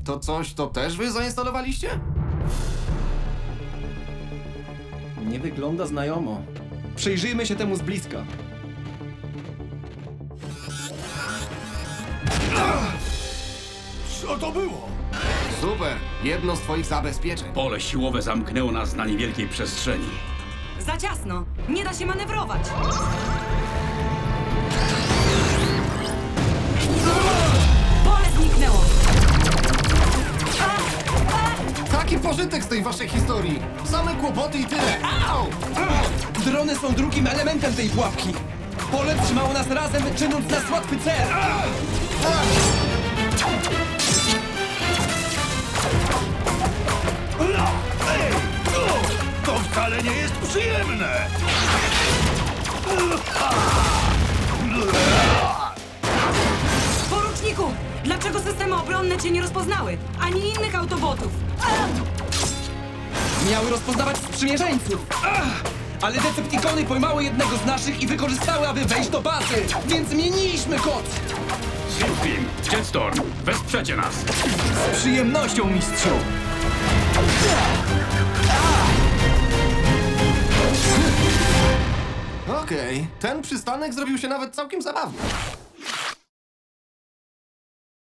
To coś, to też wy zainstalowaliście? Nie wygląda znajomo. Przyjrzyjmy się temu z bliska. Co to było? Super, jedno z twoich zabezpieczeń. Pole siłowe zamknęło nas na niewielkiej przestrzeni. Za ciasno. Nie da się manewrować. Pole zniknęło. Taki pożytek z tej waszej historii. Same kłopoty i tyle. Au! Drony są drugim elementem tej pułapki. Pole trzymało nas razem, czyniąc nas łatwy cel. Ej! To wcale nie jest przyjemne! Poruczniku, dlaczego systemy obronne cię nie rozpoznały? Ani innych autobotów. Miały rozpoznawać sprzymierzeńców. Ale Decepticony pojmały jednego z naszych i wykorzystały, aby wejść do bazy. Więc zmieniliśmy kod. Silfim, Jetstorm, wesprzecie nas! Z przyjemnością, mistrzu. Okej, ten przystanek zrobił się nawet całkiem zabawny.